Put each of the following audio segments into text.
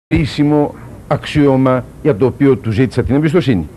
κρίσιμο αξίωμα για το οποίο του ζήτησα την εμπιστοσύνη.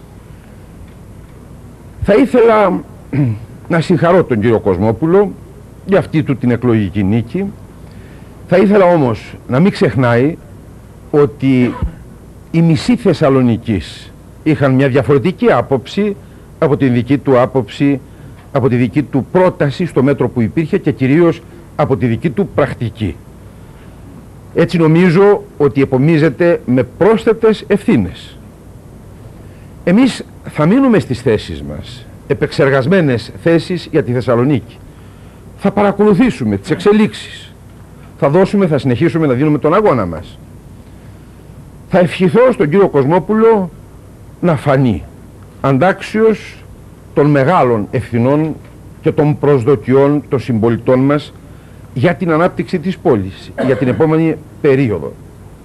Θα ήθελα να συγχαρώ τον κύριο Κοσμόπουλο για αυτή του την εκλογική νίκη. Θα ήθελα όμως να μην ξεχνάει ότι οι μισοί Θεσσαλονικής είχαν μια διαφορετική άποψη από τη δική του άποψη, από τη δική του πρόταση στο μέτρο που υπήρχε και κυρίως από τη δική του πρακτική. Έτσι νομίζω ότι επομίζεται με πρόσθετες ευθύνες. Εμείς θα μείνουμε στις θέσεις μας, επεξεργασμένες θέσεις για τη Θεσσαλονίκη. Θα παρακολουθήσουμε τις εξελίξεις. Θα συνεχίσουμε να δίνουμε τον αγώνα μας. Θα ευχηθώ στον κύριο Κοσμόπουλο να φανεί αντάξιος των μεγάλων ευθυνών και των προσδοκιών των συμπολιτών μας για την ανάπτυξη της πόλης, για την επόμενη περίοδο.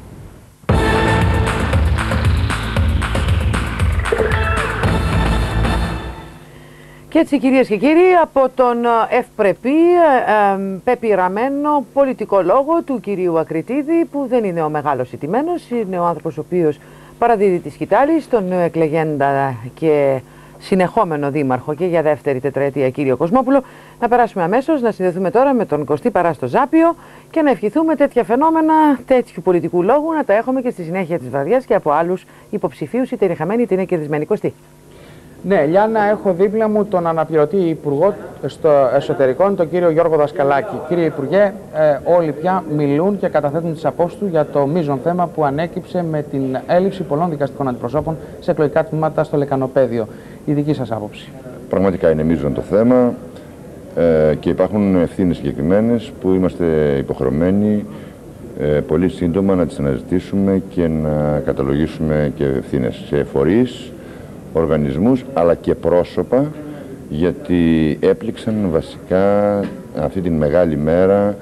Και έτσι, κυρίες και κύριοι, από τον ευπρεπή, πεπειραμένο πολιτικολόγο του κυρίου Ακριτίδη, που δεν είναι ο μεγάλος ηττημένος, είναι ο άνθρωπος ο οποίος παραδίδει τη σκητάλη στον νέο εκλεγέντα και συνεχόμενο δήμαρχο και για δεύτερη τετραετία κύριο Κοσμόπουλο, να περάσουμε αμέσως, να συνδεθούμε τώρα με τον Κωστή Παρά στο Ζάπιο και να ευχηθούμε τέτοια φαινόμενα, τέτοιου πολιτικού λόγου, να τα έχουμε και στη συνέχεια της βραδιάς και από άλλους υποψηφίους, είτε είναι χαμένοι είτε είναι κερδισμένοι. Κωστή. Ναι, Λιάννα, έχω δίπλα μου τον αναπληρωτή υπουργό στο εσωτερικών, τον κύριο Γιώργο Δασκαλάκη. Κύριε Υπουργέ, όλοι πια μιλούν και καταθέτουν τις απόψεις του για το μείζον θέμα που ανέκυψε με την έλλειψη πολλών δικαστικών αντιπροσώπων σε εκλογικά τμήματα στο Λεκανοπαίδιο. Η δική σας άποψη? Πραγματικά είναι μείζον το θέμα και υπάρχουν ευθύνες συγκεκριμένες που είμαστε υποχρεωμένοι πολύ σύντομα να τις αναζητήσουμε και να καταλογίσουμε και ευθύνες σε φορείς, οργανισμούς αλλά και πρόσωπα, γιατί έπληξαν βασικά αυτή την μεγάλη μέρα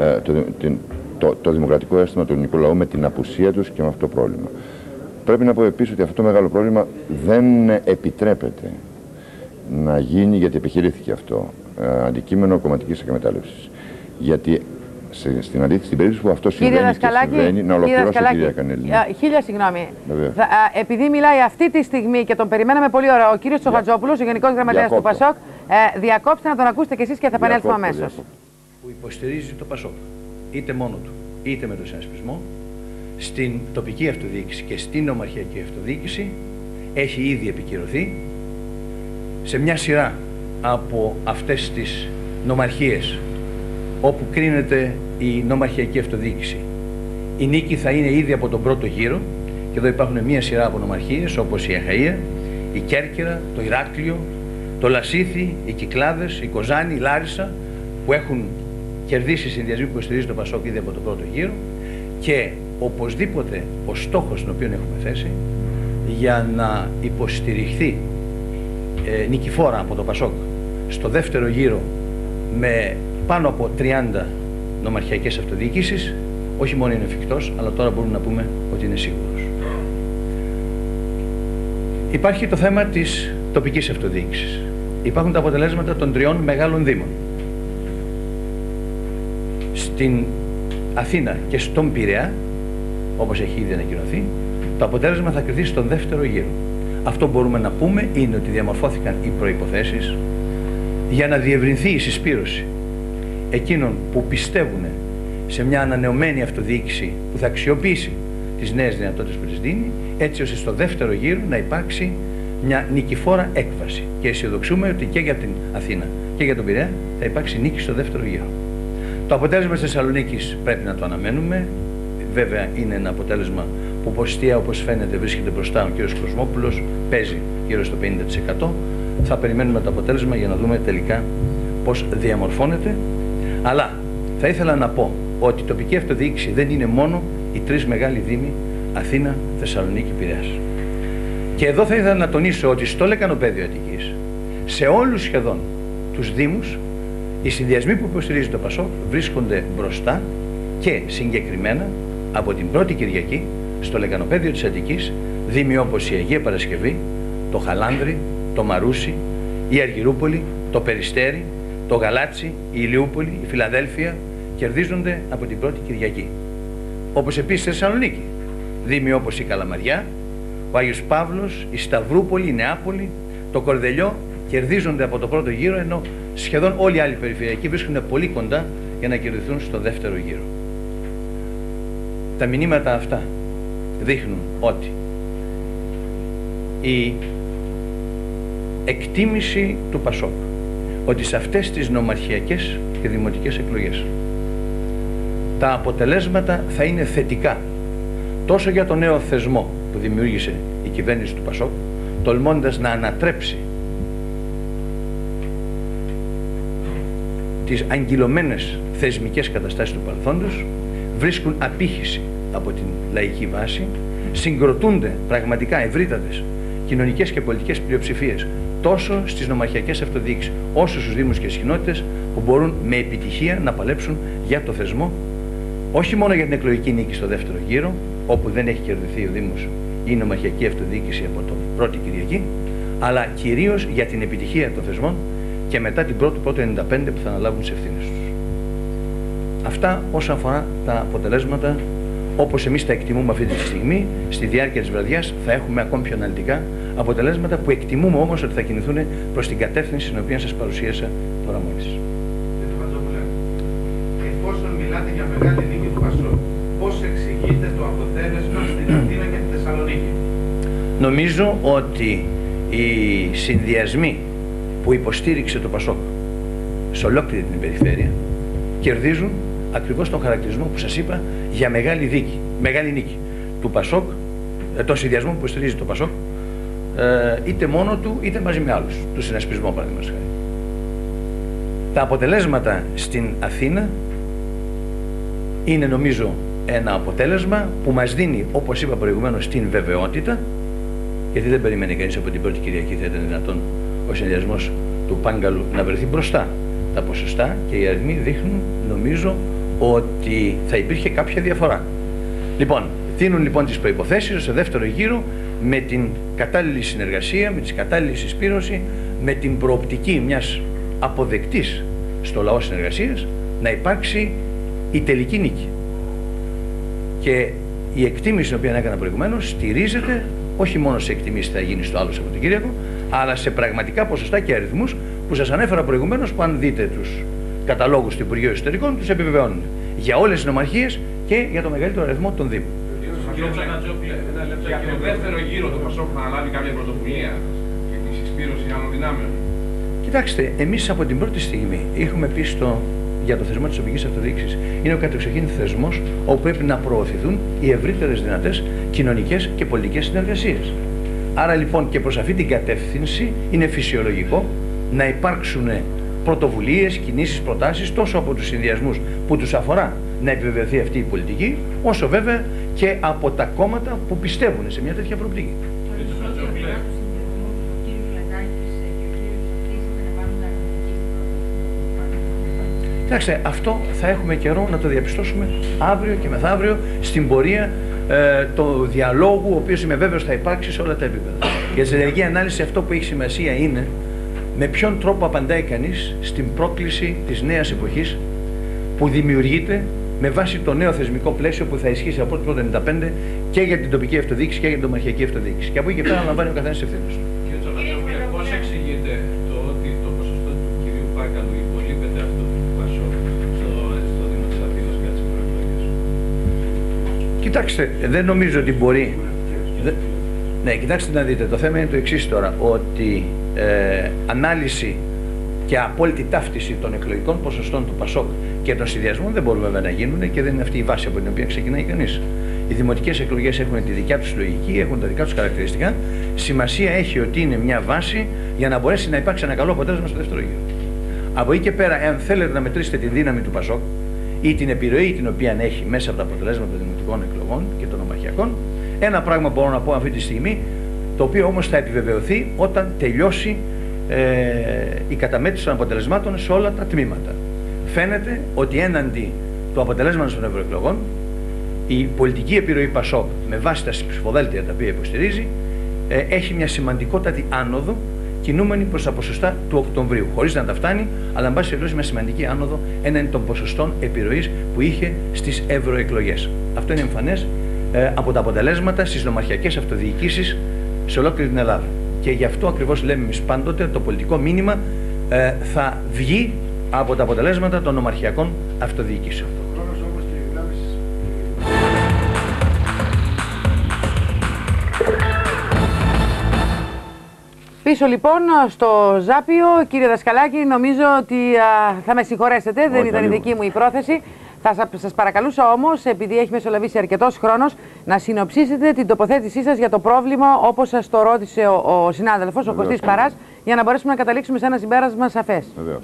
το δημοκρατικό αίσθημα του ελληνικού λαού με την απουσία τους και με αυτό το πρόβλημα. Πρέπει να πω επίσης ότι αυτό το μεγάλο πρόβλημα δεν επιτρέπεται να γίνει, γιατί επιχειρήθηκε αυτό, αντικείμενο κομματικής εκμετάλλευσης. Γιατί στην περίπτωση που αυτό συμβαίνει και συμβαίνει, να ολοκληρώσω, κυρία Κανέλη. Χίλια συγγνώμη. Επειδή μιλάει αυτή τη στιγμή και τον περιμέναμε πολύ ώρα ο κύριος Τσοχατζόπουλος, ο Γενικός Γραμματέας του ΠΑΣΟΚ, διακόψτε να τον ακούσετε κι εσείς και θα επανέλθουμε αμέσως. Που υποστηρίζει το ΠΑΣΟΚ, είτε μόνο του, είτε με τον συνασπισμό, στην τοπική αυτοδιοίκηση και στην ομαρχιακή αυτοδιοίκηση, έχει ήδη επικυρωθεί σε μια σειρά από αυτές τις νομαρχίες όπου κρίνεται η νομαρχιακή αυτοδιοίκηση. Η νίκη θα είναι ήδη από τον πρώτο γύρο και εδώ υπάρχουν μια σειρά από νομαρχίες όπως η Αχαΐα, η Κέρκυρα, το Ηράκλειο, το Λασίθι, οι Κυκλάδες, η Κοζάνη, η Λάρισα, που έχουν κερδίσει συνδυασμοί που υποστηρίζει το ΠΑΣΟΚ ήδη από τον πρώτο γύρο, και οπωσδήποτε ο στόχος τον οποίο έχουμε θέσει για να υποστηριχθεί νικηφόρα από το ΠΑΣΟΚ στο δεύτερο γύρο με πάνω από 30 νομαρχιακές αυτοδιοίκησεις, όχι μόνο είναι εφικτός, αλλά τώρα μπορούμε να πούμε ότι είναι σίγουρος. Υπάρχει το θέμα της τοπικής αυτοδιοίκησης. Υπάρχουν τα αποτελέσματα των 3 μεγάλων δήμων. Στην Αθήνα και στον Πειραιά, όπως έχει ήδη ανακοινωθεί, το αποτέλεσμα θα κριθεί στον δεύτερο γύρο. Αυτό μπορούμε να πούμε είναι ότι διαμορφώθηκαν οι προϋποθέσεις για να διευρυνθεί η συσπήρωση εκείνων που πιστεύουν σε μια ανανεωμένη αυτοδιοίκηση που θα αξιοποιήσει τις νέες δυνατότητες που της δίνει, έτσι ώστε στο δεύτερο γύρο να υπάρξει μια νικηφόρα έκβαση. Και αισιοδοξούμε ότι και για την Αθήνα και για τον Πειραιά θα υπάρξει νίκη στο δεύτερο γύρο. Το αποτέλεσμα της Θεσσαλονίκης πρέπει να το αναμένουμε. Βέβαια είναι ένα αποτέλεσμα που ποσοστία, όπως φαίνεται, βρίσκεται μπροστά. Ο κ. Κοσμόπουλος παίζει γύρω στο 50%. Θα περιμένουμε το αποτέλεσμα για να δούμε τελικά πώς διαμορφώνεται. Αλλά θα ήθελα να πω ότι η τοπική αυτοδιοίκηση δεν είναι μόνο οι 3 μεγάλοι δήμοι Αθήνα, Θεσσαλονίκη, Πειραιάς. Και εδώ θα ήθελα να τονίσω ότι στο Λεκανοπαίδιο Αττικής, σε όλους σχεδόν τους δήμους, οι συνδυασμοί που υποστηρίζει το ΠΑΣΟΚ βρίσκονται μπροστά και συγκεκριμένα από την πρώτη Κυριακή στο Λεκανοπαίδιο της Αττικής, δήμοι όπως η Αγία Παρασκευή, το Χαλάνδρι, το Μαρούσι, η Αργυρούπολη, το Περιστέρι, το Γαλάτσι, η Ηλιούπολη, η Φιλαδέλφια κερδίζονται από την πρώτη Κυριακή. Όπως επίσης στη Θεσσαλονίκη. Δήμοι όπως η Καλαμαριά, ο Άγιος Παύλος, η Σταυρούπολη, η Νεάπολη, το Κορδελιό κερδίζονται από το πρώτο γύρο, ενώ σχεδόν όλοι οι άλλοι περιφερειακοί βρίσκονται πολύ κοντά για να κερδιθούν στο δεύτερο γύρο. Τα μηνύματα αυτά δείχνουν ότι η εκτίμηση του ΠΑΣΟΚ ότι σε αυτές τις νομαρχιακές και δημοτικές εκλογές τα αποτελέσματα θα είναι θετικά τόσο για το νέο θεσμό που δημιούργησε η κυβέρνηση του ΠΑΣΟΚ, τολμώντας να ανατρέψει τις αγκυλωμένες θεσμικές καταστάσεις του παρελθόντος, βρίσκουν απήχηση από την λαϊκή βάση, συγκροτούνται πραγματικά ευρύτατες κοινωνικές και πολιτικές πλειοψηφίες τόσο στις νομαρχιακές αυτοδιοίκησεις όσο στους δήμους και στις κοινότητες που μπορούν με επιτυχία να παλέψουν για το θεσμό, όχι μόνο για την εκλογική νίκη στο δεύτερο γύρο, όπου δεν έχει κερδιθεί ο Δήμος ή η νομαρχιακή αυτοδιοίκηση από τον πρώτη Κυριακή, αλλά κυρίως για την επιτυχία των θεσμών και μετά την πρώτη 95 που θα αναλάβουν τις ευθύνες τους. Αυτά όσον αφορά τα αποτελέσματα, όπως εμείς τα εκτιμούμε αυτή τη στιγμή, στη διάρκεια της βραδιάς θα έχουμε ακόμη πιο αναλυτικά αποτελέσματα που εκτιμούμε όμως ότι θα κινηθούν προς την κατεύθυνση στην οποία σας παρουσίασα τώρα μόλις. Κύριε Βατζόπουλε, εφόσον μιλάτε για μεγάλη νίκη του ΠΑΣΟΚ, πώς εξηγείτε το αποτέλεσμα στην Αθήνα και τη Θεσσαλονίκη? Νομίζω ότι οι συνδυασμοί που υποστήριξε το ΠΑΣΟΚ σε ολόκληρη την περιφέρεια κερδίζουν ακριβώς τον χαρακτηρισμό που σας είπα για μεγάλη νίκη του ΠΑΣΟΚ, το συνδυασμό που υποστηρίζει το ΠΑΣΟΚ, είτε μόνο του είτε μαζί με άλλους, του συνασπισμό παραδείγματος χάρη. Τα αποτελέσματα στην Αθήνα είναι νομίζω ένα αποτέλεσμα που μας δίνει, όπως είπα προηγουμένως, την βεβαιότητα, γιατί δεν περιμένει κανείς από την πρώτη Κυριακή θα ήταν δυνατόν ο συνδυασμός του Πάγκαλου να βρεθεί μπροστά. Τα ποσοστά και οι αριθμοί δείχνουν, νομίζω, ότι θα υπήρχε κάποια διαφορά. Λοιπόν, δίνουν λοιπόν τις προϋποθέσεις στο δεύτερο γύρο με την κατάλληλη συνεργασία, με τη κατάλληλη συσπήρωση, με την προοπτική μιας αποδεκτής στο λαό συνεργασίας να υπάρξει η τελική νίκη. Και η εκτίμηση την οποία έκανα προηγουμένως στηρίζεται όχι μόνο σε εκτιμήσεις που θα γίνει στο άλλο Σαββατοκύριακο, αλλά σε πραγματικά ποσοστά και αριθμούς που σας ανέφερα προηγουμένως, που αν δείτε τους καταλόγους του Υπουργείου Εσωτερικών τους επιβεβαιώνουν για όλες τις νομαρχίες και για το μεγαλύτερο αριθμό των Δήμων. Για το δεύτερο γύρο το ΠΑΣΟΚ θα αναλάβει κάποια πρωτοβουλία για τη συσπήρωση άλλων δυνάμεων? Κοιτάξτε, εμείς από την πρώτη στιγμή έχουμε πει για το θεσμό της τοπικής αυτοδιοίκησης είναι ο κατεξοχήν θεσμός όπου πρέπει να προωθηθούν οι ευρύτερες δυνατές κοινωνικές και πολιτικές συνεργασίες. Άρα λοιπόν και προς αυτή την κατεύθυνση είναι φυσιολογικό να υπάρξουν πρωτοβουλίες, κινήσεις, προτάσεις τόσο από τους συνδυασμούς που τους αφορά να επιβεβαιωθεί αυτή η πολιτική, όσο βέβαια και από τα κόμματα που πιστεύουν σε μια τέτοια προοπτική. Κοιτάξτε, αυτό θα έχουμε καιρό να το διαπιστώσουμε αύριο και μεθαύριο στην πορεία του διαλόγου, ο οποίος είμαι βέβαιος θα υπάρξει σε όλα τα επίπεδα. Για τη στρατηγική ανάλυση αυτό που έχει σημασία είναι με ποιον τρόπο απαντάει κανείς στην πρόκληση της νέας εποχής που δημιουργείται με βάση το νέο θεσμικό πλαίσιο που θα ισχύσει από το 1995 και για την τοπική αυτοδιοίκηση και για την νομαρχιακή αυτοδιοίκηση. Και από εκεί και πέρα λαμβάνει ο καθένας τις ευθύνες του. Κύριε Τσαπατζόπουλε, πώς εξηγείτε το ότι το ποσοστό του κυρίου Πάγκαλου υπολείπεται αυτό του ΠΑΣΟΚ στο Δήμο της Αθήνας κατά τις προεκλογές? Κοιτάξτε, δεν νομίζω ότι μπορεί. Ναι, κοιτάξτε να δείτε, το θέμα είναι το εξής τώρα, ότι ανάλυση και απόλυτη ταύτιση των εκλογικών ποσοστών του ΠΑΣΟΚ και των συνδυασμών δεν μπορούν βέβαια να γίνουν και δεν είναι αυτή η βάση από την οποία ξεκινάει κανείς. Οι δημοτικές εκλογές έχουν τη δικιά τους λογική, έχουν τα δικά τους χαρακτηριστικά. Σημασία έχει ότι είναι μια βάση για να μπορέσει να υπάρξει ένα καλό αποτέλεσμα στο δεύτερο γύρο. Από εκεί και πέρα, εάν θέλετε να μετρήσετε τη δύναμη του ΠΑΣΟΚ ή την επιρροή την οποία έχει μέσα από τα αποτελέσματα των δημοτικών εκλογών και των νομαρχιακών, ένα πράγμα μπορώ να πω αυτή τη στιγμή, το οποίο όμως θα επιβεβαιωθεί όταν τελειώσει η καταμέτρηση των αποτελεσμάτων σε όλα τα τμήματα. Φαίνεται ότι έναντι του αποτελέσματος των ευρωεκλογών η πολιτική επιρροή ΠΑΣΟΚ με βάση τα ψηφοδέλτια τα οποία υποστηρίζει έχει μια σημαντικότατη άνοδο κινούμενοι προς τα ποσοστά του Οκτωβρίου. Χωρίς να τα φτάνει, αλλά εν πάση περιπτώσει με σημαντική άνοδο έναντι των ποσοστών επιρροής που είχε στις ευρωεκλογές. Αυτό είναι εμφανές από τα αποτελέσματα στις νομαρχιακές αυτοδιοικήσεις σε ολόκληρη την Ελλάδα. Και γι' αυτό ακριβώς λέμε εμείς πάντοτε το πολιτικό μήνυμα θα βγει από τα αποτελέσματα των νομαρχιακών αυτοδιοικήσεων. Πίσω λοιπόν στο Ζάπιο, κύριε Δασκαλάκη, νομίζω ότι θα με συγχωρέσετε, δεν ήταν η δική μου η πρόθεση. Θα σας παρακαλούσα όμως, επειδή έχει μεσολαβήσει αρκετός χρόνος, να συνοψίσετε την τοποθέτησή σας για το πρόβλημα, όπως σας το ρώτησε ο συνάδελφος, ο Κωστής Παράς, για να μπορέσουμε να καταλήξουμε σε ένα συμπέρασμα σαφές. Βεβαίως.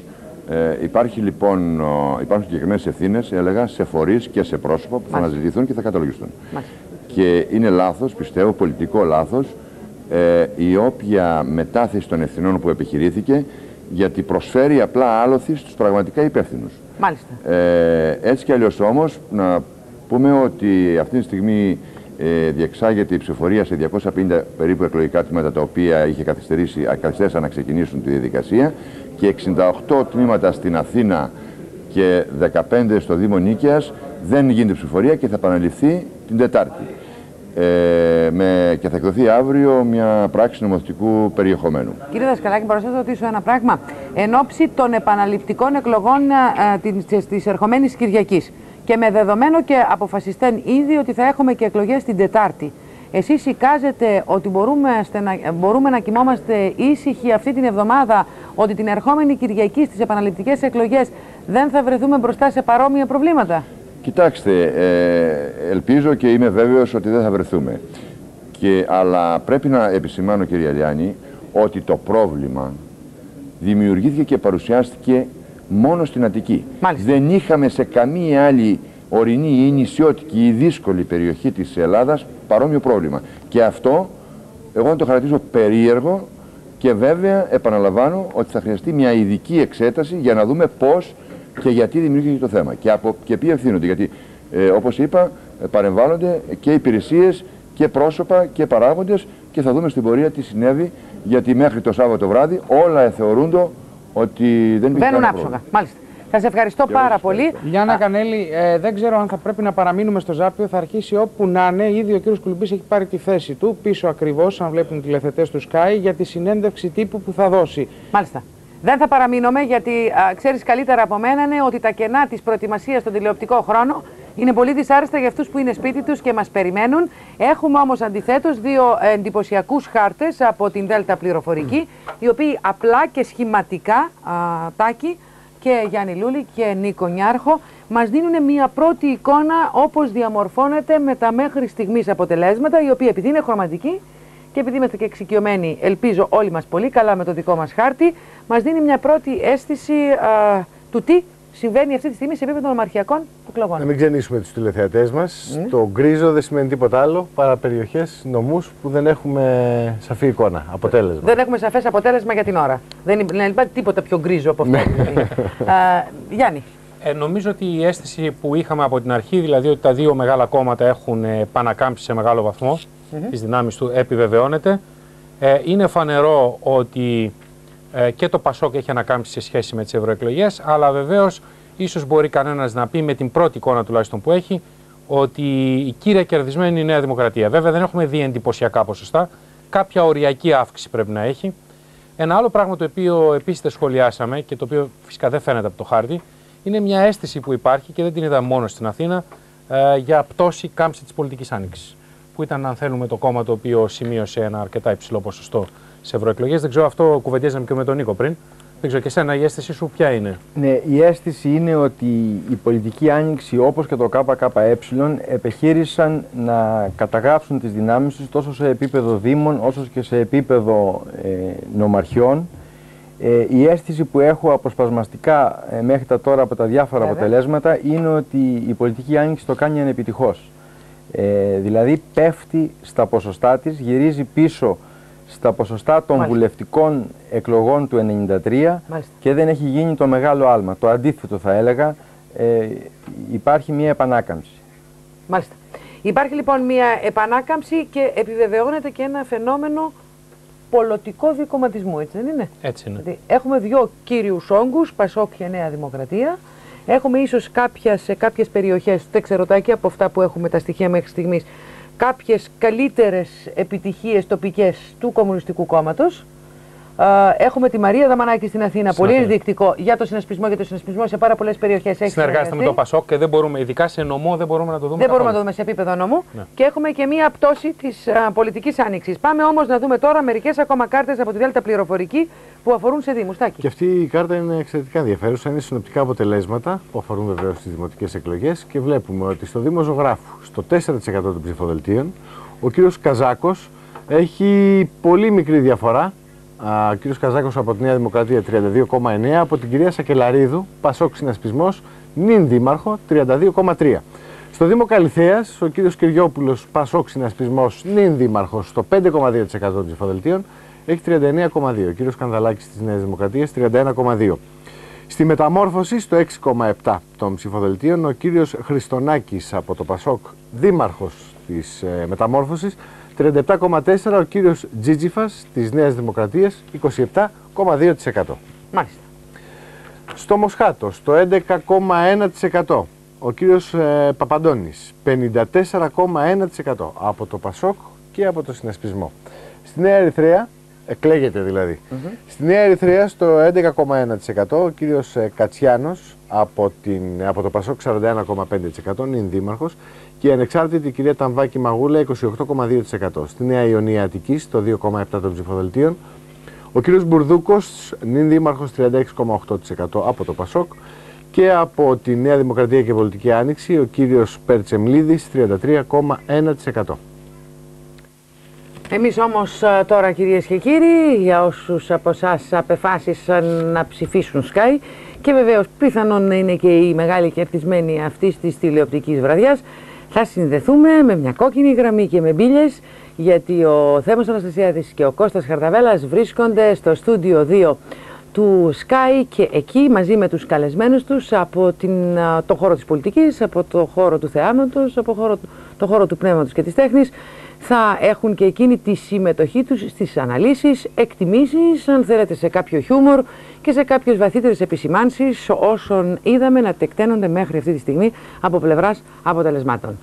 Υπάρχουν συγκεκριμένες ευθύνες, έλεγα, σε φορείς και σε πρόσωπα που θα αναζητηθούν και θα καταλογιστούν. Και είναι λάθος, πιστεύω, πολιτικό λάθος, η όποια μετάθεση των ευθυνών που επιχειρήθηκε, γιατί προσφέρει απλά άλοθη στους πραγματικά υπεύθυνους. Μάλιστα. Έτσι κι αλλιώς όμως, να πούμε ότι αυτή τη στιγμή διεξάγεται η ψηφοφορία σε 250 περίπου εκλογικά τμήματα, τα οποία είχε καθυστέρησαν να ξεκινήσουν τη διαδικασία, και 68 τμήματα στην Αθήνα και 15 στο Δήμο Νίκαιας δεν γίνεται ψηφοφορία και θα επαναληφθεί την Τετάρτη. Και θα εκδοθεί αύριο μια πράξη νομοθετικού περιεχομένου. Κύριε Δασκαλάκη, μπορώ να σας ρωτήσω ένα πράγμα. Εν ώψη των επαναληπτικών εκλογών της ερχομένης Κυριακής και με δεδομένο και αποφασιστέν ήδη ότι θα έχουμε και εκλογές την Τετάρτη, εσείς εικάζετε ότι μπορούμε να κοιμόμαστε ήσυχοι αυτή την εβδομάδα, ότι την ερχόμενη Κυριακή στις επαναληπτικές εκλογές δεν θα βρεθούμε μπροστά σε παρόμοια προβλήματα? Κοιτάξτε, ελπίζω και είμαι βέβαιος ότι δεν θα βρεθούμε. Αλλά πρέπει να επισημάνω, κύριε Λιάννη, ότι το πρόβλημα δημιουργήθηκε και παρουσιάστηκε μόνο στην Αττική. Μάλιστα. Δεν είχαμε σε καμία άλλη ορεινή ή νησιώτικη ή δύσκολη περιοχή της Ελλάδας παρόμοιο πρόβλημα. Και αυτό εγώ να το χαρακτηρίζω περίεργο, και βέβαια επαναλαμβάνω ότι θα χρειαστεί μια ειδική εξέταση για να δούμε πώς και γιατί δημιουργήθηκε το θέμα και ποιοι ευθύνονται. Γιατί, όπως είπα, παρεμβάλλονται και υπηρεσίες και πρόσωπα και παράγοντες, και θα δούμε στην πορεία τι συνέβη, γιατί μέχρι το Σάββατο βράδυ όλα θεωρούνται ότι δεν υπήρχε κανένα πρόβλημα. Μάλιστα. Σας ευχαριστώ πάρα πολύ. Λιάννα Κανέλη, δεν ξέρω αν θα πρέπει να παραμείνουμε στο Ζάπιο. Θα αρχίσει όπου να είναι. Ήδη ο κύριος Κουλουμπής έχει πάρει τη θέση του πίσω ακριβώς, αν βλέπουν τηλεθετές του Sky, για τη συνέντευξη τύπου που θα δώσει. Μάλιστα. Δεν θα παραμείνουμε, γιατί ξέρεις καλύτερα από μένα ότι τα κενά της προετοιμασίας στον τηλεοπτικό χρόνο είναι πολύ δυσάρεστα για αυτούς που είναι σπίτι τους και μας περιμένουν. Έχουμε όμως αντιθέτως δύο εντυπωσιακούς χάρτες από την Δέλτα Πληροφορική, οι οποίοι απλά και σχηματικά, Τάκη και Γιάννη Λούλη και Νίκο Νιάρχο, μας δίνουν μια πρώτη εικόνα όπως διαμορφώνεται με τα μέχρι στιγμής αποτελέσματα, η οποία, επειδή είναι χρωματική και επειδή είμαστε και εξοικειωμένοι, ελπίζω όλοι μας πολύ καλά με το δικό μας χάρτη, μας δίνει μια πρώτη αίσθηση του τι συμβαίνει αυτή τη στιγμή σε επίπεδο νομαρχιακών εκλογών. Να μην ξενήσουμε τους τηλεθεατές μας. Το γκρίζο δεν σημαίνει τίποτα άλλο παρά περιοχές, νομούς που δεν έχουμε σαφή εικόνα, αποτέλεσμα. Δεν έχουμε σαφές αποτέλεσμα για την ώρα. Δεν υπάρχει τίποτα πιο γκρίζο από αυτό. Γιάννη. Νομίζω ότι η αίσθηση που είχαμε από την αρχή, δηλαδή ότι τα δύο μεγάλα κόμματα έχουν επανακάμψει σε μεγάλο βαθμό, τις δυνάμεις του, επιβεβαιώνεται. Είναι φανερό ότι και το ΠΑΣΟΚ έχει ανακάμψει σε σχέση με τις ευρωεκλογές, αλλά βεβαίως ίσως μπορεί κανένας να πει, με την πρώτη εικόνα τουλάχιστον που έχει, ότι η κύρια κερδισμένη είναι η Νέα Δημοκρατία. Βέβαια δεν έχουμε δει εντυπωσιακά ποσοστά, κάποια οριακή αύξηση πρέπει να έχει. Ένα άλλο πράγμα το οποίο επίσης δεν σχολιάσαμε και το οποίο φυσικά δεν φαίνεται από το χάρτη, είναι μια αίσθηση που υπάρχει και δεν την είδαμε μόνο στην Αθήνα, για πτώση κάμψη της πολιτικής άνοιξης. Που ήταν, αν θέλουμε, το κόμμα το οποίο σημείωσε ένα αρκετά υψηλό ποσοστό σε ευρωεκλογές. Δεν ξέρω, αυτό κουβεντιάζαμε και με τον Νίκο πριν. Δεν ξέρω και εσένα, η αίσθηση σου ποια είναι? Ναι, η αίσθηση είναι ότι η πολιτική άνοιξη, όπως και το ΚΚΕ, επιχείρησαν να καταγράψουν τις δυνάμεις τους τόσο σε επίπεδο δήμων όσο και σε επίπεδο νομαρχιών. Η αίσθηση που έχω αποσπασματικά μέχρι τα τώρα από τα διάφορα αποτελέσματα είναι ότι η πολιτική άνοιξη το κάνει ανεπιτυχώς. Δηλαδή πέφτει στα ποσοστά της, γυρίζει πίσω στα ποσοστά των βουλευτικών εκλογών του 1993 και δεν έχει γίνει το μεγάλο άλμα. Το αντίθετο θα έλεγα, υπάρχει μια επανάκαμψη. Μάλιστα. Υπάρχει λοιπόν μια επανάκαμψη και επιβεβαιώνεται και ένα φαινόμενο πολιτικό δικομματισμού, έτσι δεν είναι? Έτσι είναι. Δηλαδή, έχουμε δύο κύριους όγκους, Πασόκ και Νέα Δημοκρατία. Έχουμε ίσως σε κάποιες περιοχές, δεν ξέρω τάκι από αυτά που έχουμε τα στοιχεία μέχρι στιγμής, κάποιες καλύτερες επιτυχίες τοπικές του Κομμουνιστικού Κόμματος. Έχουμε τη Μαρία Δαμανάκη στην Αθήνα, πολύ ενδεικτικό για το συνασπισμό, γιατί το συνασπισμό σε πάρα πολλές περιοχές έχει συνεργάζεται με το Πασόκ και δεν μπορούμε, ειδικά σε νομό, δεν μπορούμε να το δούμε. Δεν μπορούμε να το δούμε σε επίπεδο νομού. Ναι. Και έχουμε και μία πτώση της πολιτικής άνοιξης. Πάμε όμως να δούμε τώρα μερικές ακόμα κάρτες από τη Δέλτα Πληροφορική που αφορούν σε Δήμους. Τάκη. Και αυτή η κάρτα είναι εξαιρετικά ενδιαφέρουσα. Είναι συνοπτικά αποτελέσματα που αφορούν βεβαίως τις δημοτικές εκλογές και βλέπουμε ότι στο Δήμο Ζωγράφου, στο 4% των ψηφοδελτίων, ο κύριος Καζάκος έχει πολύ μικρή διαφορά. Ο κύριος Καζάκος από τη Νέα Δημοκρατία 32,9, από την κυρία Σακελαρίδου, Πασόκ συνασπισμός, νυν δήμαρχο 32,3. Στο Δήμο Καλυθέας, ο κύριος Κυριόπουλος, Πασόκ συνασπισμός, νυν δήμαρχος, στο 5,2% των ψηφοδελτίων, έχει 39,2. Ο κύριος Κανδαλάκης της Νέας Δημοκρατίας 31,2. Στη μεταμόρφωση, στο 6,7 των ψηφοδελτίων, ο κύριος Χριστονάκης από το Πασόκ, δήμαρχος της μεταμόρφωσης, 37,4, ο κύριος Τζίτζιφας της Νέας Δημοκρατίας 27,2%. Μάλιστα. Στο Μοσχάτο, στο 11,1%, ο κύριος Παπαντώνης 54,1% από το Πασόκ και από το συνασπισμό. Στη Νέα Ερυθρέα, εκλέγεται δηλαδή, στη Νέα Ερυθρέα στο 11,1%, ο κύριος Κατσιάνος από το Πασόκ 41,5%, είναι δήμαρχος, και η ανεξάρτητη κυρία Ταμβάκη Μαγούλα 28,2%. Στη Νέα Ιωνία Αττικής, στο 2,7% των ψηφοδελτίων, ο κύριος Μπουρδούκος, νυν δήμαρχος 36,8% από το Πασόκ, και από τη Νέα Δημοκρατία και Πολιτική Άνοιξη, ο κύριος Περτσεμλίδης 33,1%. Εμείς όμως τώρα, κυρίες και κύριοι, για όσους από εσάς απεφάσισαν να ψηφίσουν Sky, και βεβαίως πιθανόν να είναι και οι μεγάλοι κερδισμένοι αυτής της τηλεοπτικής βραδιάς, θα συνδεθούμε με μια κόκκινη γραμμή και με μπίλιες, γιατί ο Θέμος Αναστασιάδης και ο Κώστας Χαρταβέλλας βρίσκονται στο στούντιο 2 του Sky και εκεί μαζί με τους καλεσμένους τους από το χώρο της πολιτικής, από το χώρο του θεάματος, από το χώρο του πνεύματος και της τέχνης, θα έχουν και εκείνη τη συμμετοχή τους στις αναλύσεις, εκτιμήσεις, αν θέλετε σε κάποιο χιούμορ και σε κάποιες βαθύτερες επισημάνσεις όσων είδαμε να τεκταίνονται μέχρι αυτή τη στιγμή από πλευράς αποτελεσμάτων.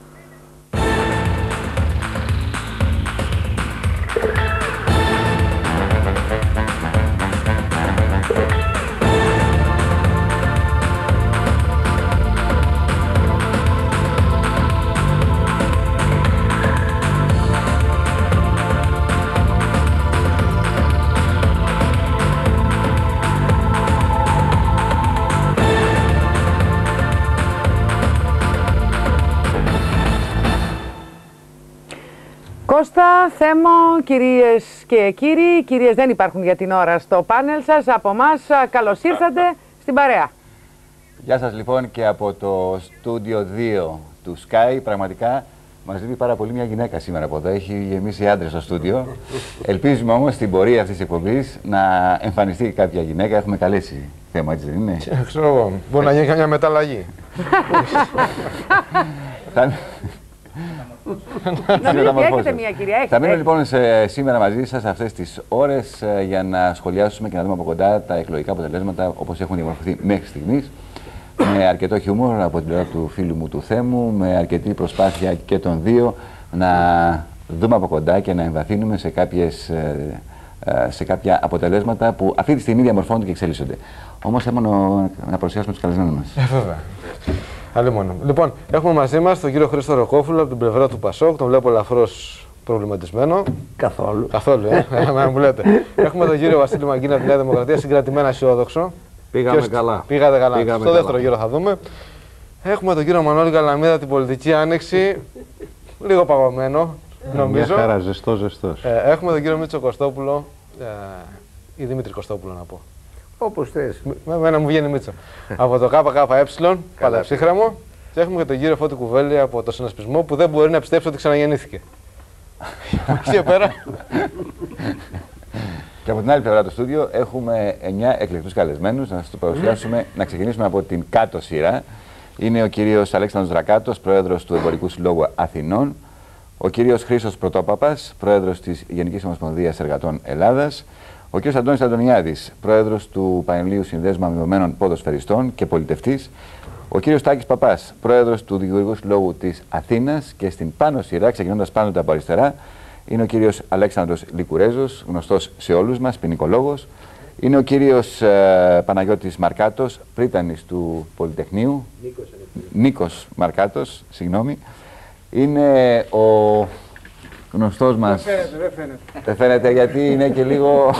Κώστα, Θέμο, κυρίες και κύριοι, κυρίες δεν υπάρχουν για την ώρα στο πάνελ σας, από εμάς καλώς ήρθατε στην παρέα. Γεια σας λοιπόν και από το στούντιο 2 του Sky, πραγματικά μας λείπει πάρα πολύ μια γυναίκα σήμερα από εδώ, έχει γεμίσει άντρες στο στούντιο. Ελπίζουμε όμως στην πορεία αυτής της εκπομπής να εμφανιστεί κάποια γυναίκα, έχουμε καλέσει θέμα, έτσι δεν είναι? Ξέρω εγώ, μπορεί να γίνει καμιά μεταλλαγή. Θα μείνω λοιπόν σήμερα μαζί σας αυτές τις ώρες για να σχολιάσουμε και να δούμε από κοντά τα εκλογικά αποτελέσματα όπως έχουν διαμορφωθεί μέχρι στιγμής. Με αρκετό χιούμορ από την πλευρά του φίλου μου του Θέμου, με αρκετή προσπάθεια και των δύο να δούμε από κοντά και να εμβαθύνουμε σε κάποια αποτελέσματα που αυτή τη στιγμή διαμορφώνονται και εξελίσσονται. Όμως θέλουμε να παρουσιάσουμε τους καλεσμένους μας. Βέβαια. Άλλη μόνο. Λοιπόν, έχουμε μαζί μας τον κύριο Χρήστο Ροκόφουλο από την πλευρά του Πασόκ. Τον βλέπω ελαφρώς προβληματισμένο. Καθόλου. Καθόλου, εμένα μου λέτε. Έχουμε τον κύριο Βασίλη Μαγκίνα από τη Νέα Δημοκρατία, συγκρατημένα αισιόδοξο. Πήγαμε καλά. Πήγατε καλά. Στο δεύτερο γύρο θα δούμε. Έχουμε τον κύριο Μανώλη Καλαμίδα, την Πολιτική Άνοιξη. Λίγο παγωμένο, νομίζω. Μια χαρά, ζεστός. Έχουμε τον κύριο Μίτσο Κωστόπουλο. Ή Δημήτρη Κωστόπουλο να πω. Όπως θες. Με μένα μου βγαίνει Μίτσο. Από το ΚΚΕ, πάντα ψύχραμο. Και έχουμε και τον κύριο Φώτη Κουβέλη από το συνασπισμό που δεν μπορεί να πιστέψει ότι ξαναγεννήθηκε. Και πέρα. Και από την άλλη πλευρά του στούντιο έχουμε 9 εκλεκτούς καλεσμένους. Να σας το παρουσιάσουμε, να ξεκινήσουμε από την κάτω σειρά. Είναι ο κύριος Αλέξανδρος Δρακάτος, πρόεδρος του Εμπορικού Συλλόγου Αθηνών. ο κύριος Χρήστος Πρωτόπαπας, πρόεδρος της Γενικής Ομοσπονδίας Εργατών Ελλάδας, ο κύριος Αντώνης Αντωνιάδης, πρόεδρος του Πανελληνίου Συνδέσμου Αμοιβωμένων Ποδοσφαιριστών και πολιτευτής, ο κύριος Τάκης Παπάς, πρόεδρος του Δικηγορικού Συλλόγου της Αθήνας, και στην πάνω σειρά, ξεκινώντας πάντοτε από αριστερά, είναι ο κύριος Αλέξανδρος Λικουρέζος, γνωστός σε όλους μας, ποινικολόγος. Είναι ο κύριος Παναγιώτης Μαρκάτος, πρίτανης του Πολυτεχνείου. Νίκος Μαρκάτος, συγγνώμη. Είναι ο γνωστός μας... Δεν φαίνεται γιατί είναι και λίγο...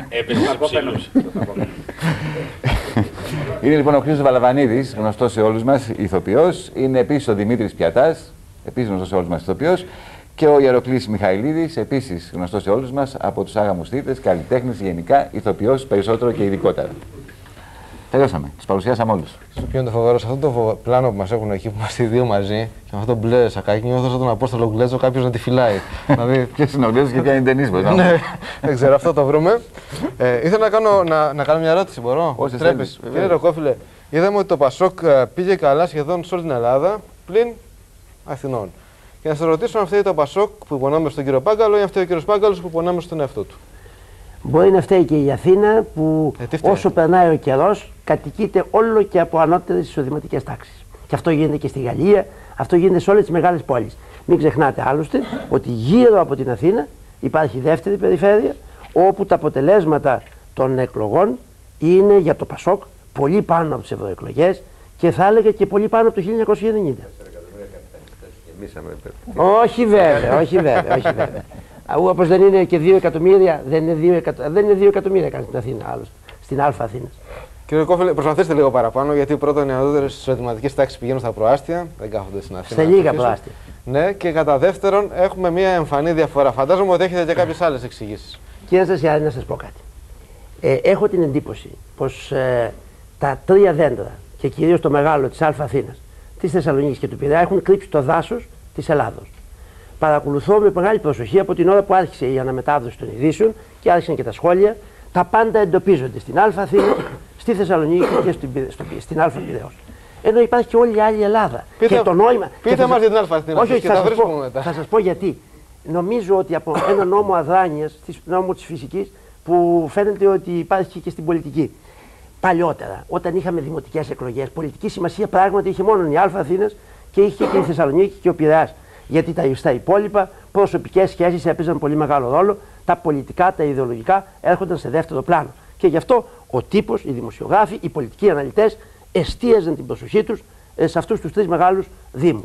Είναι λοιπόν ο Χρήστος Βαλαβανίδης, γνωστός σε όλους μας, ηθοποιός. Είναι επίσης ο Δημήτρης Πιατάς, επίσης γνωστός σε όλους μας, ηθοποιός. Και ο Ιεροκλής Μιχαηλίδης, επίσης γνωστός σε όλους μας από τους Άγαμους Θήτες, καλλιτέχνης, γενικά ηθοποιός περισσότερο και ειδικότερα. Τελειώσαμε. Τους παρουσιάσαμε όλους. Στο ποιο είναι το φοβερό, σε αυτό το πλάνο που μας έχουν εκεί, που είμαστε οι δύο μαζί, και με αυτό το μπλε σακάκι, νιώθω σαν τον Απόστολο Γκλέζο κάποιος να τη φυλάει. Δηλαδή, ποιος είναι ο Γκλέζος και ποια είναι η ταινίσμα. Ναι, δεν ξέρω, αυτό το βρούμε. Ήθελα να κάνω μια ερώτηση, μπορώ? Όσοι θέλεις. Κύριε Ροκόφιλε, είδαμε ότι το Πασόκ πήγε καλά σχεδόν σε όλη την Ελλάδα, πλην Αθηνών. Και να σας ρωτήσω αν φταίει το Πασόκ που πονάμε στον κύριο Πάγκαλο ή αν φταίει ο κύριος Πάγκαλος που πονάμε στον εαυτό του. Μπορεί να φταίει και η Αθήνα που όσο περνάει ο καιρός κατοικείται όλο και από ανώτερες εισοδηματικές τάξεις. Και αυτό γίνεται και στη Γαλλία, αυτό γίνεται σε όλες τις μεγάλες πόλεις. Μην ξεχνάτε άλλωστε ότι γύρω από την Αθήνα υπάρχει δεύτερη περιφέρεια όπου τα αποτελέσματα των εκλογών είναι για το Πασόκ πολύ πάνω από τις ευρωεκλογές και θα έλεγα και πολύ πάνω από το 1990. Όχι βέβαια, όχι βέβαια, όχι βέβαια. Όπως δεν είναι και 2 εκατομμύρια, δεν είναι 2 εκατομμύρια καν στην Αθήνα, άλλωστε, στην Αλφα Αθήνας. Κύριε Κόφιλε, προσπαθήστε λίγο παραπάνω, γιατί πρώτον οι ανώτερες εισοδηματικές τάξεις πηγαίνουν στα προάστια, δεν κάθονται στην Αθήνα. Στα λίγα προάστια. Ναι, και κατά δεύτερον έχουμε μια εμφανή διαφορά. Φαντάζομαι ότι έχετε και κάποιες άλλες εξηγήσεις. Κύριε Στασιάδη, να σας πω κάτι. Έχω την εντύπωση πως τα τρία δέντρα και κυρίως το μεγάλο της Αλφα Αθήνας, της Θεσσαλονίκης και του Πειραιά έχουν κρύψει το δάσος της Ελλάδος. Παρακολουθώ με μεγάλη προσοχή από την ώρα που άρχισε η αναμετάδοση των ειδήσεων και άρχισαν και τα σχόλια. Τα πάντα εντοπίζονται στην Αλφα Αθήνα, στη Θεσσαλονίκη και στην Αλφα Πειραιώς. Ενώ υπάρχει και όλη η άλλη Ελλάδα. Πείτε, και το νόημα. Πείτε μας για την Αλφα Αθήνα. Όχι, θα σας πω γιατί. Νομίζω ότι από ένα νόμο αδράνειας, νόμο της φυσικής, που φαίνεται ότι υπάρχει και στην πολιτική. Παλιότερα, όταν είχαμε δημοτικές εκλογές, πολιτική σημασία πράγματι είχε μόνο η Αλφα Αθήνας και είχε και η Θεσσαλονίκη και ο Πειραιάς. Γιατί στα υπόλοιπα προσωπικές σχέσεις έπαιζαν πολύ μεγάλο ρόλο, τα πολιτικά, τα ιδεολογικά έρχονταν σε δεύτερο πλάνο. Και γι' αυτό ο τύπος, οι δημοσιογράφοι, οι πολιτικοί αναλυτές εστίαζαν την προσοχή τους σε αυτούς τους τρεις μεγάλους δήμους.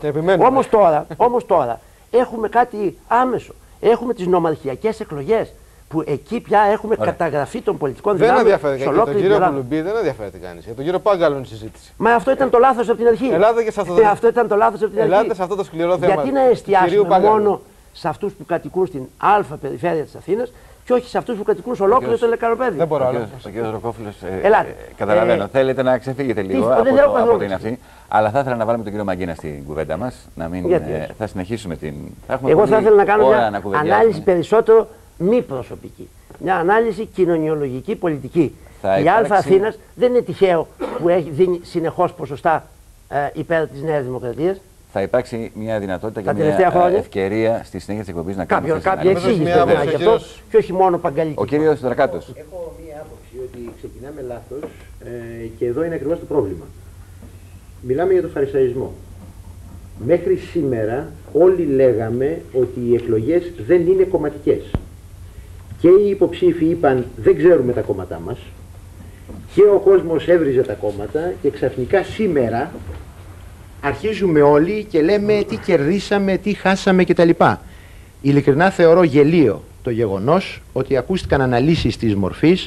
Όμως τώρα έχουμε κάτι άμεσο. Έχουμε τις νομαρχιακές εκλογές. Που εκεί πια έχουμε καταγραφή των πολιτικών δυνάμεων. Δεν ενδιαφέρεται για τον κύριο Κουλουμπή, δεν ενδιαφέρεται κανείς. Για τον κύριο Πάγκαλο είναι η συζήτηση. Μα αυτό ήταν το λάθος από την αρχή. Ελάτε και σε αυτό, αυτό ήταν το λάθος από την αρχή. Ελάτε σε αυτό το σκληρό θέμα. Γιατί να εστιάσουμε μόνο σε αυτούς που κατοικούν στην αλφα περιφέρεια της Αθήνας και όχι σε αυτούς που κατοικούν σε ολόκληρο το Λεκανοπέδιο. Δεν μπορώ άλλο. Ο κ. Ροκόφιλος, καταλαβαίνω, θέλετε να ξεφύγετε λίγο από την αυτή. Αλλά θα ήθελα να βάλουμε τον κύριο Μαγκίνα στην κουβέντα μας. Θα συνεχίσουμε την. Εγώ θα ήθελα να κάνω μια ανάλυση περισσότερο μη προσωπική. Μια ανάλυση κοινωνιολογική, πολιτική. Η Αλφα Αθήνας δεν είναι τυχαίο που δίνει συνεχώς ποσοστά υπέρ της Νέας Δημοκρατίας. Θα υπάρξει μια δυνατότητα και μια ευκαιρία στη συνέχεια της εκπομπής να κάνουμε κάποια εξήγηση γι' αυτό και όχι μόνο παγκαλική. Ο κύριος Δρακάτος. Έχω μια άποψη ότι ξεκινάμε λάθος και εδώ είναι ακριβώς το πρόβλημα. Μιλάμε για τον φαρισαϊσμό. Μέχρι σήμερα όλοι λέγαμε ότι οι εκλογές δεν είναι κομματικές. Και οι υποψήφοι είπαν δεν ξέρουμε τα κόμματά μας και ο κόσμος έβριζε τα κόμματα και ξαφνικά σήμερα αρχίζουμε όλοι και λέμε τι κερδίσαμε, τι χάσαμε κτλ. Ειλικρινά θεωρώ γελίο το γεγονός ότι ακούστηκαν αναλύσεις της μορφής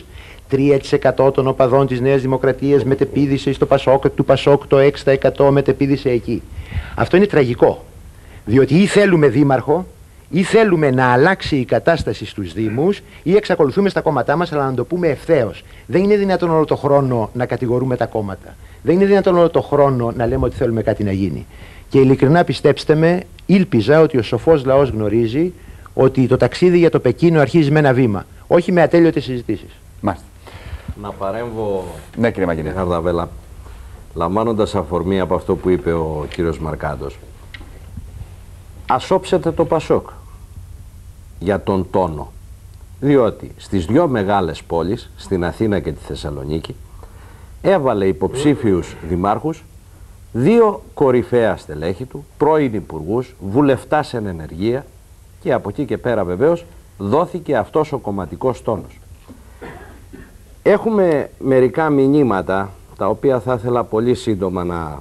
3% των οπαδών της Νέας Δημοκρατίας μετεπίδησε στο Πασόκ, του Πασόκ το 6% μετεπίδησε εκεί. Αυτό είναι τραγικό, διότι ή θέλουμε δήμαρχο ή θέλουμε να αλλάξει η κατάσταση στους Δήμους ή εξακολουθούμε στα κόμματά μας, αλλά να το πούμε ευθέως. Δεν είναι δυνατόν όλο το χρόνο να κατηγορούμε τα κόμματα. Δεν είναι δυνατόν όλο το χρόνο να λέμε ότι θέλουμε κάτι να γίνει. Και ειλικρινά πιστέψτε με, ήλπιζα ότι ο σοφός λαός γνωρίζει ότι το ταξίδι για το Πεκίνο αρχίζει με ένα βήμα, όχι με ατέλειωτες συζητήσεις. Μάλιστα. Να παρέμβω, ναι, κύριε Μαγκίνη. Χαρδαβέλα, λαμβάνοντας αφορμή από αυτό που είπε ο κύριος Μαρκάτος. ας όψετε το Πασόκ για τον τόνο. Διότι στις δύο μεγάλες πόλεις, στην Αθήνα και τη Θεσσαλονίκη, έβαλε υποψήφιους δημάρχους, δύο κορυφαία στελέχη του, πρώην υπουργούς, βουλευτάς εν ενεργεία, και από εκεί και πέρα βεβαίως δόθηκε αυτός ο κομματικός τόνος. Έχουμε μερικά μηνύματα τα οποία θα ήθελα πολύ σύντομα να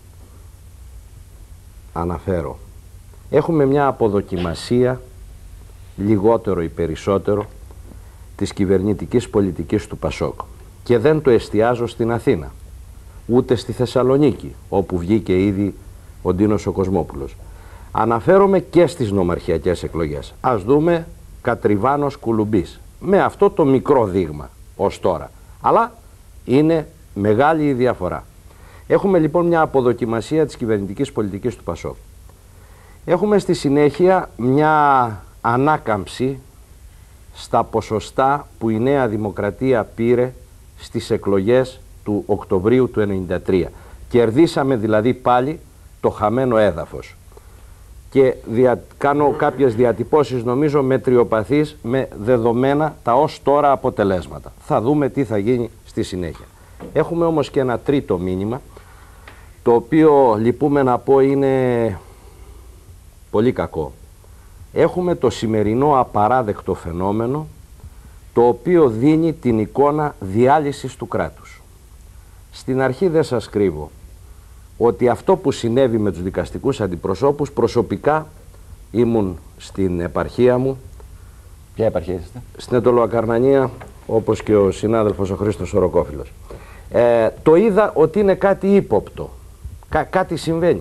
αναφέρω. Έχουμε μια αποδοκιμασία, λιγότερο ή περισσότερο, της κυβερνητικής πολιτικής του Πασόκ. Και δεν το εστιάζω στην Αθήνα, ούτε στη Θεσσαλονίκη, όπου βγήκε ήδη ο Ντίνος ο Κοσμόπουλος. Αναφέρομαι και στις νομαρχιακές εκλογές. Ας δούμε Κατριβάνος Κουλουμπής, με αυτό το μικρό δείγμα ως τώρα. Αλλά είναι μεγάλη η διαφορά. Έχουμε λοιπόν μια αποδοκιμασία της κυβερνητικής πολιτικής του Πασόκ. Έχουμε στη συνέχεια μια ανάκαμψη στα ποσοστά που η Νέα Δημοκρατία πήρε στις εκλογές του Οκτωβρίου του 1993. Κερδίσαμε δηλαδή πάλι το χαμένο έδαφος. Και κάνω κάποιες διατυπώσεις νομίζω μετριοπαθείς με δεδομένα τα ως τώρα αποτελέσματα. Θα δούμε τι θα γίνει στη συνέχεια. Έχουμε όμως και ένα τρίτο μήνυμα, το οποίο λυπούμε να πω είναι πολύ κακό. Έχουμε το σημερινό απαράδεκτο φαινόμενο, το οποίο δίνει την εικόνα διάλυσης του κράτους. Στην αρχή δεν σας κρύβω ότι αυτό που συνέβη με τους δικαστικούς αντιπροσώπους, προσωπικά ήμουν στην επαρχία μου. Ποια επαρχία είστε? Στην Αιτωλοακαρνανία, όπως και ο συνάδελφος ο Χρήστος Οροκόφυλλος. Το είδα ότι είναι κάτι ύποπτο, κάτι συμβαίνει.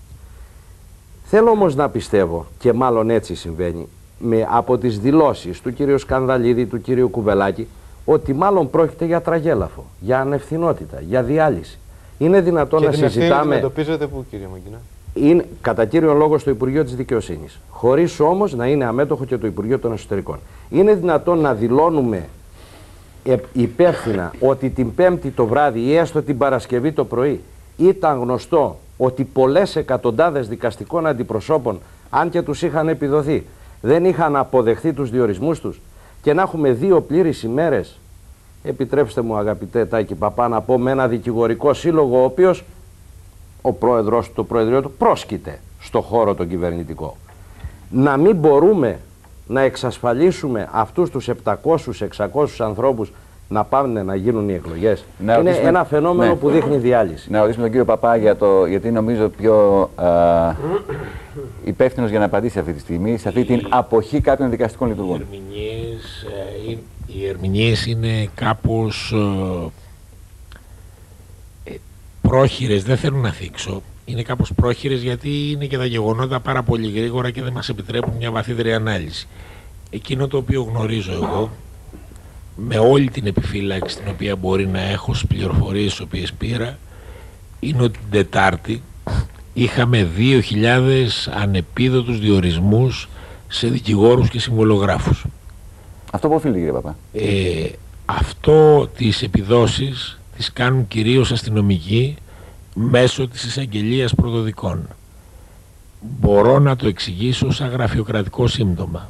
Θέλω όμως να πιστεύω, και μάλλον έτσι συμβαίνει, από τις δηλώσεις του κύριου Σκανδαλίδη, του κύριου Κουβελάκη, ότι μάλλον πρόκειται για τραγέλαφο, για ανευθυνότητα, για διάλυση. Είναι δυνατόν να συζητάμε. Και την πού, κύριε Μαγκινά? Είναι κατά κύριο λόγο στο Υπουργείο της Δικαιοσύνης. Χωρίς όμως να είναι αμέτωχο και το Υπουργείο των Εσωτερικών. Είναι δυνατόν να δηλώνουμε υπεύθυνα ότι την Πέμπτη το βράδυ ή έστω την Παρασκευή το πρωί ήταν γνωστό ότι πολλές εκατοντάδες δικαστικών αντιπροσώπων, αν και τους είχαν επιδοθεί, δεν είχαν αποδεχθεί τους διορισμούς τους, και να έχουμε 2 πλήρεις ημέρες, επιτρέψτε μου αγαπητέ Τάκη Παπά να πω, με ένα δικηγορικό σύλλογο ο οποίος ο πρόεδρος του, το προεδρείο του, πρόσκειται στο χώρο τον κυβερνητικό. Να μην μπορούμε να εξασφαλίσουμε αυτούς τους 700-600 ανθρώπους να πάνε να γίνουν οι εκλογές. Είναι ένα φαινόμενο που δείχνει διάλυση. Να ρωτήσουμε τον κύριο Παπά γιατί νομίζω πιο υπεύθυνος για να απαντήσει αυτή τη στιγμή σε αυτή την αποχή κάποιων δικαστικών λειτουργών. Οι ερμηνείες είναι κάπως πρόχειρες, δεν θέλω να θίξω. Είναι κάπως πρόχειρες γιατί είναι και τα γεγονότα πάρα πολύ γρήγορα και δεν μας επιτρέπουν μια βαθύτερη ανάλυση. Εκείνο το οποίο γνωρίζω εγώ, με όλη την επιφύλαξη την οποία μπορεί να έχω στις πληροφορίες τις οποίες πήρα, είναι ότι την Τετάρτη είχαμε 2.000 ανεπίδοτους διορισμούς σε δικηγόρους και συμβολογράφους. Αυτό που οφείλει, κύριε Παπά? Αυτό τις επιδόσεις τις κάνουν κυρίως αστυνομικοί μέσω της εισαγγελίας πρωτοδικών. Μπορώ να το εξηγήσω σαν γραφειοκρατικό σύμπτωμα.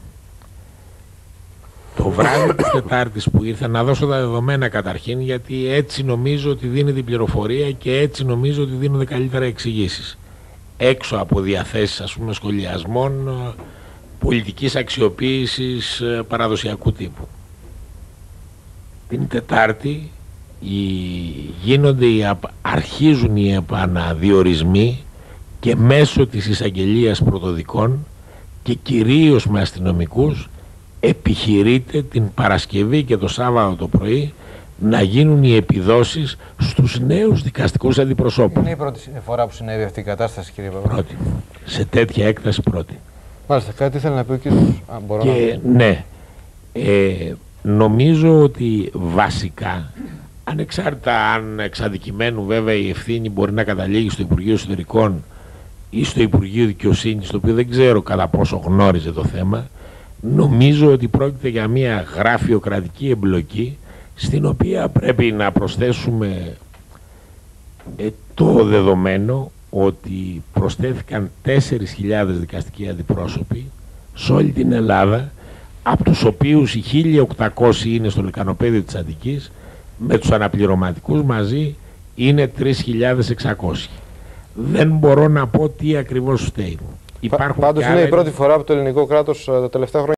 Το βράδυ της Τετάρτης που ήρθα, να δώσω τα δεδομένα καταρχήν, γιατί έτσι νομίζω ότι δίνει την πληροφορία και έτσι νομίζω ότι δίνονται καλύτερα εξηγήσεις. Έξω από διαθέσεις, ας πούμε, σχολιασμών, πολιτικής αξιοποίησης παραδοσιακού τύπου. Την Τετάρτη αρχίζουν οι επαναδιορισμοί και μέσω της εισαγγελίας πρωτοδικών και κυρίως με αστυνομικούς επιχειρείται την Παρασκευή και το Σάββατο το πρωί να γίνουν οι επιδόσεις στους νέους δικαστικούς αντιπροσώπους. Είναι η πρώτη φορά που συνέβη αυτή η κατάσταση, κύριε Παπά? Πρώτη. Σε τέτοια έκταση πρώτη. Μάλιστα, κάτι ήθελε να πει ο κύριος. Ναι, νομίζω ότι βασικά, ανεξάρτητα αν εξαδικημένου βέβαια η ευθύνη μπορεί να καταλήγει στο Υπουργείο Εσωτερικών ή στο Υπουργείο Δικαιοσύνης, το οποίο δεν ξέρω κατά πόσο γνώριζε το θέμα, νομίζω ότι πρόκειται για μια γραφειοκρατική εμπλοκή στην οποία πρέπει να προσθέσουμε το δεδομένο ότι προσθέθηκαν 4.000 δικαστικοί αντιπρόσωποι σε όλη την Ελλάδα, από τους οποίους οι 1.800 είναι στο λεκανοπέδιο της Αττικής, με τους αναπληρωματικούς μαζί είναι 3.600. Δεν μπορώ να πω τι ακριβώς φταίει. Πάντως είναι η πρώτη φορά που το ελληνικό κράτος τα τελευταία χρόνια